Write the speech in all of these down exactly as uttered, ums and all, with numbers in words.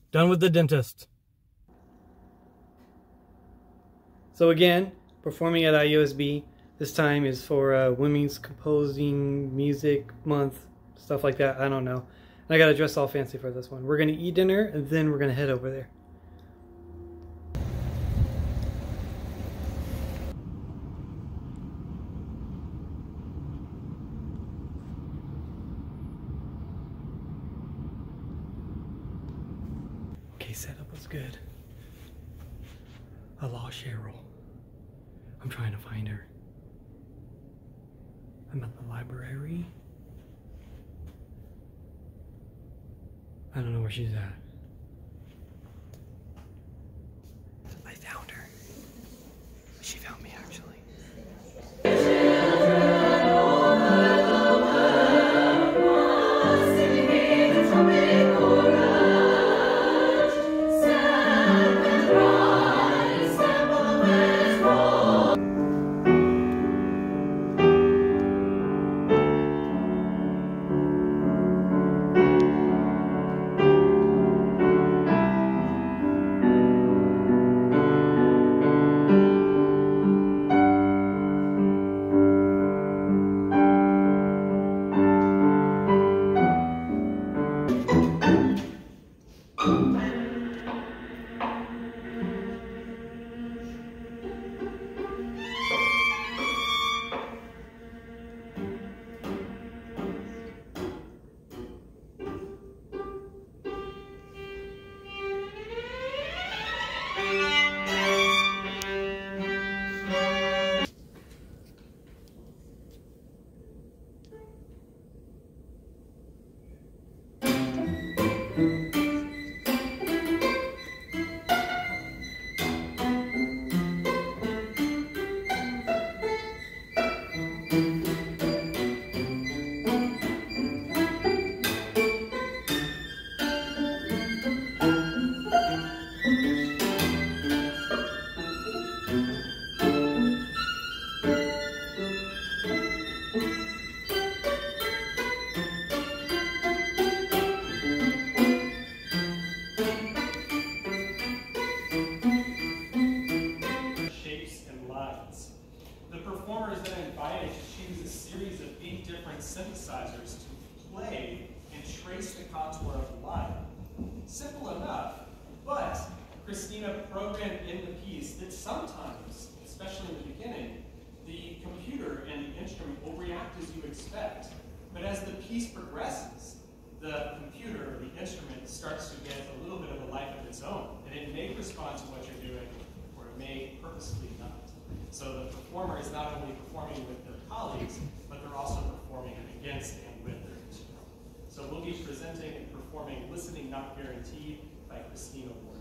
Done with the dentist. So again, performing at I U S B. This time is for uh, Women's Composing Music Month, stuff like that. I don't know. And I got to dress all fancy for this one. We're going to eat dinner, and then we're going to head over there. Okay, setup was good. I lost Cheryl. I'm trying to find her. I'm at the library. I don't know where she's at. I found her. She found me, actually. Synthesizers to play and trace the contour of the line. Simple enough, but Christina programmed in the piece that sometimes, especially in the beginning, the computer and the instrument will react as you expect. But as the piece progresses, the computer or the instrument starts to get a little bit of a life of its own, and it may respond to what you're doing, or it may purposely not. So the performer is not only performing with their colleagues, but they're also performing against and with their instrument. So we'll be presenting and performing Listening Not Guaranteed by Christina Ward.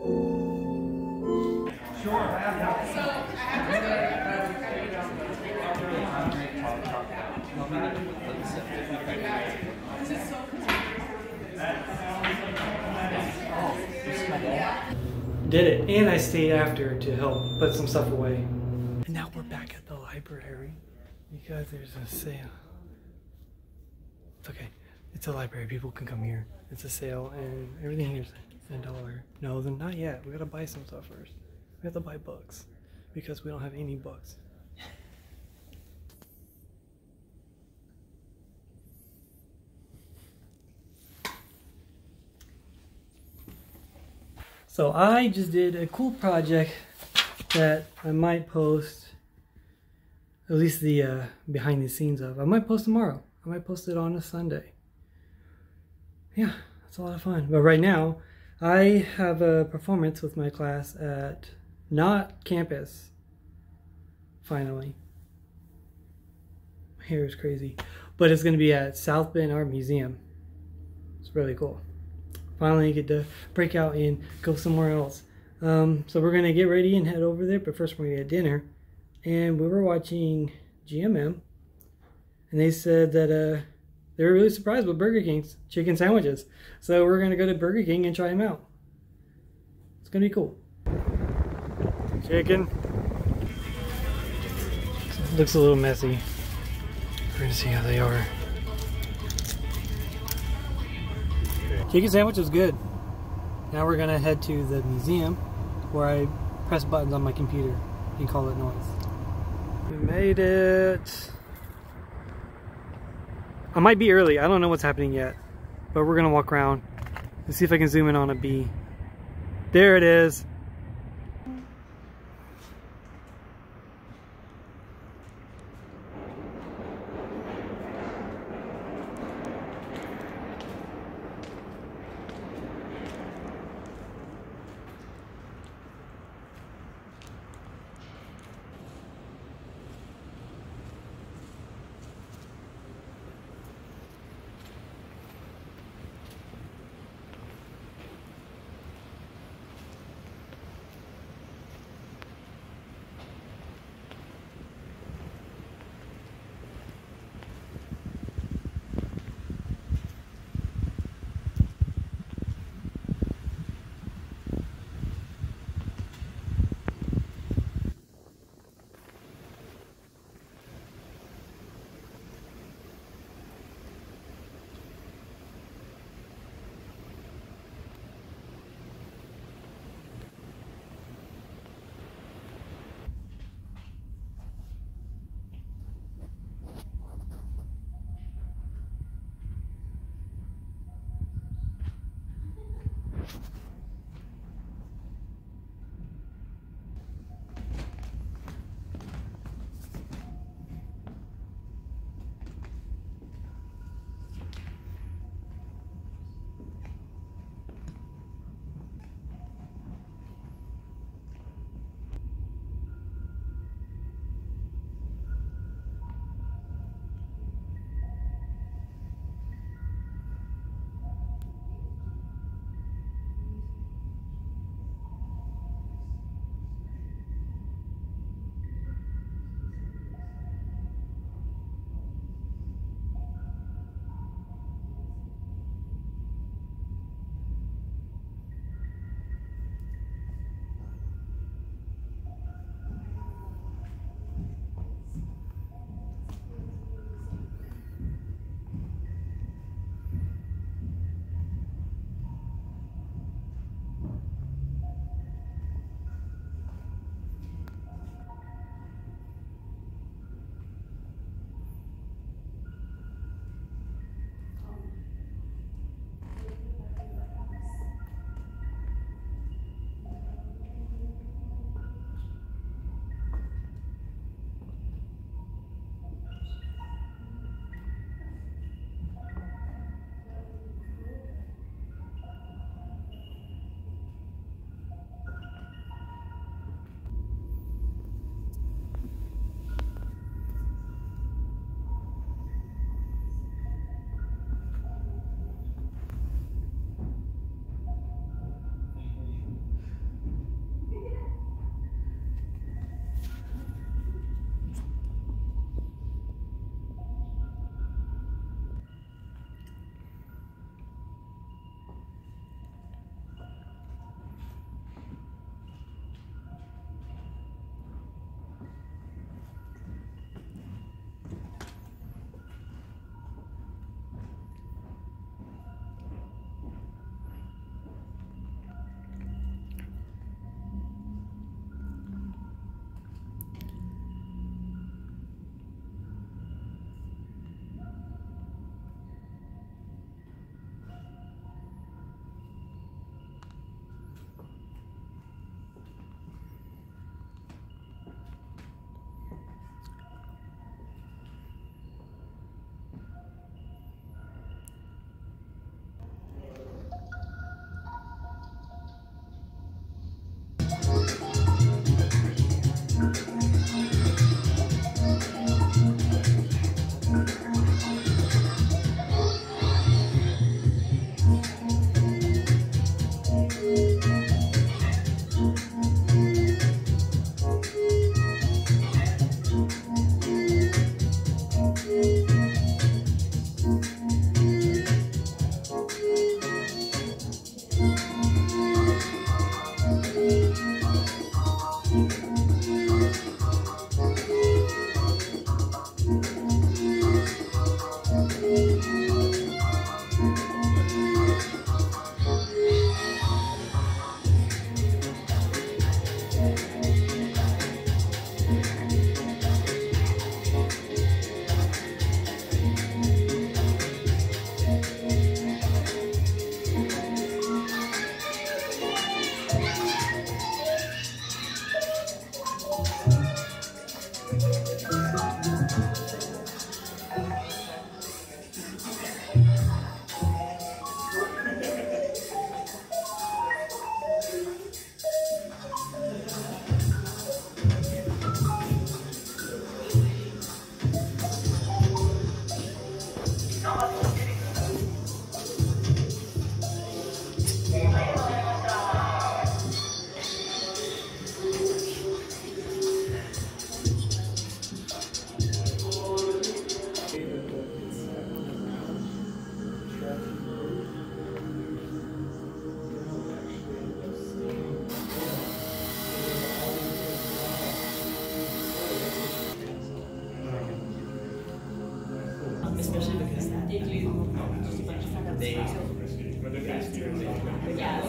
Did it, and I stayed after to help put some stuff away. And now we're back at the library because there's a sale. It's okay, it's a library, people can come here. It's a sale and everything here's a dollar. No, then not yet, we gotta buy some stuff first. We have to buy books because we don't have any books. So I just did a cool project that I might post, at least the uh, behind the scenes of. I might post tomorrow. I might post it on a Sunday. Yeah, it's a lot of fun. But right now, I have a performance with my class at not campus, finally. My hair is crazy. But it's going to be at South Bend Art Museum. It's really cool. Finally get to break out and go somewhere else. Um, so we're going to get ready and head over there, but first we're going to get dinner. And we were watching G M M, and they said that uh, they were really surprised with Burger King's chicken sandwiches. So we're going to go to Burger King and try them out. It's going to be cool. Chicken. Looks a little messy. We're going to see how they are. Chicken sandwich was good. Now we're gonna head to the museum where I press buttons on my computer and call it noise. We made it. I might be early. I don't know what's happening yet, but we're gonna walk around and see if I can zoom in on a bee. There it is.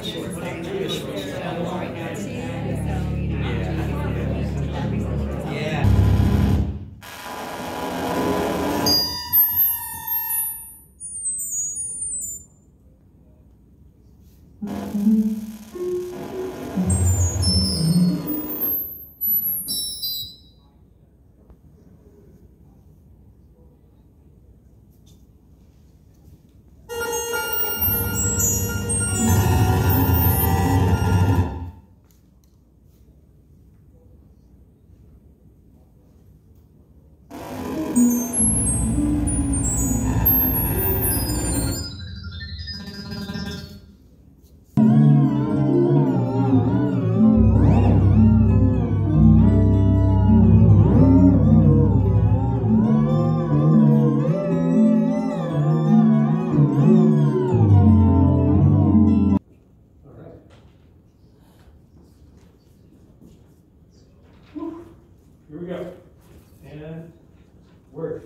Here we go. And work.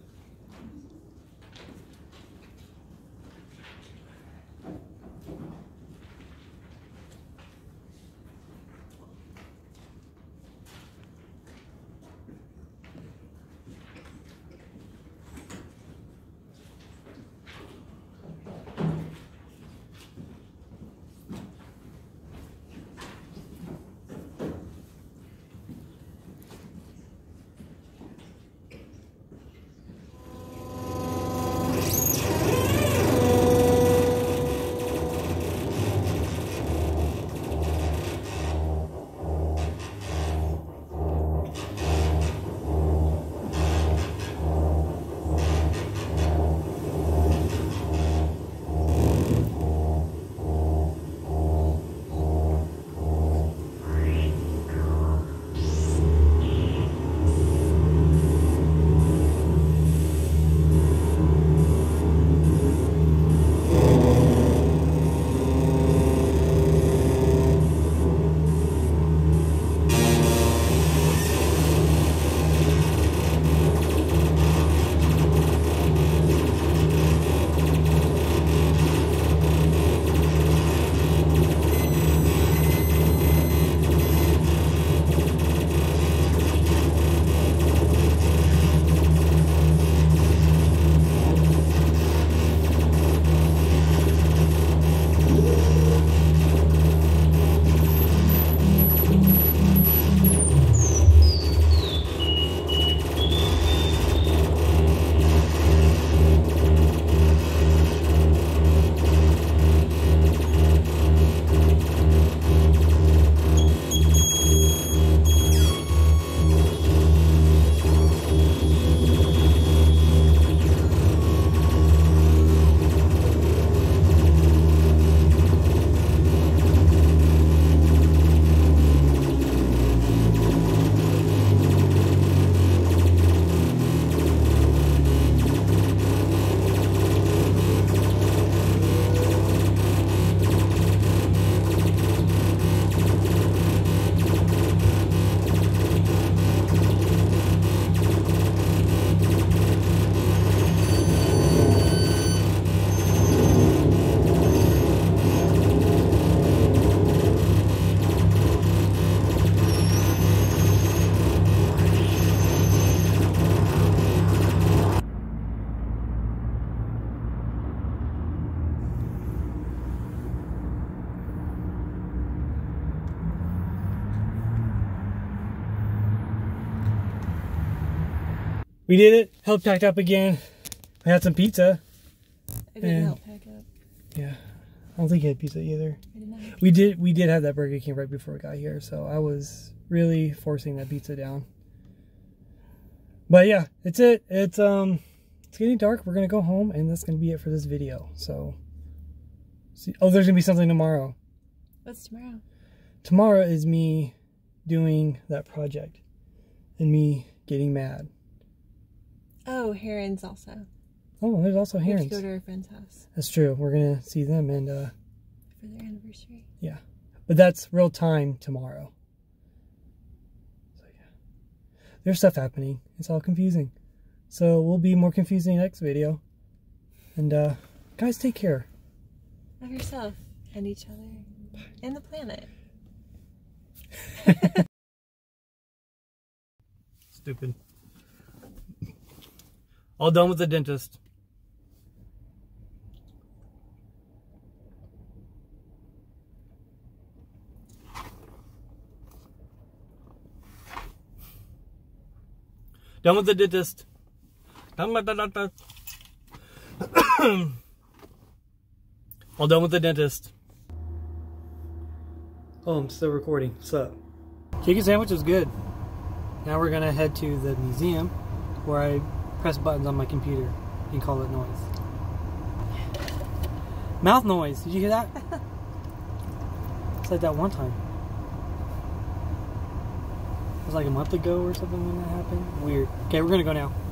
We did it. Help packed up again. We had some pizza. I didn't and, help pack up. Yeah. I don't think you had pizza either. I did not have pizza. We did we did have that Burger King right before we got here, so I was really forcing that pizza down. But yeah, it's it. It's um it's getting dark. We're gonna go home and that's gonna be it for this video. So see, oh, there's gonna be something tomorrow. What's tomorrow? Tomorrow is me doing that project and me getting mad. Oh, herons also. Oh, there's also We have herons. to go to our friend's house That's true. We're gonna see them and uh for their anniversary. yeah. But that's real time tomorrow. So yeah. There's stuff happening. It's all confusing. So we'll be more confusing next video. And uh guys, take care. Of yourself. And each other. And the planet. Stupid. All done with the dentist. Done with the dentist. Done with the dentist. All done with the dentist. Oh, I'm still recording. What's up? Chicken sandwich was good. Now we're gonna head to the museum where I press buttons on my computer and call it noise. Mouth noise. Did you hear that? It's like that one time. It was like a month ago or something when that happened. Weird. Okay, we're gonna go now.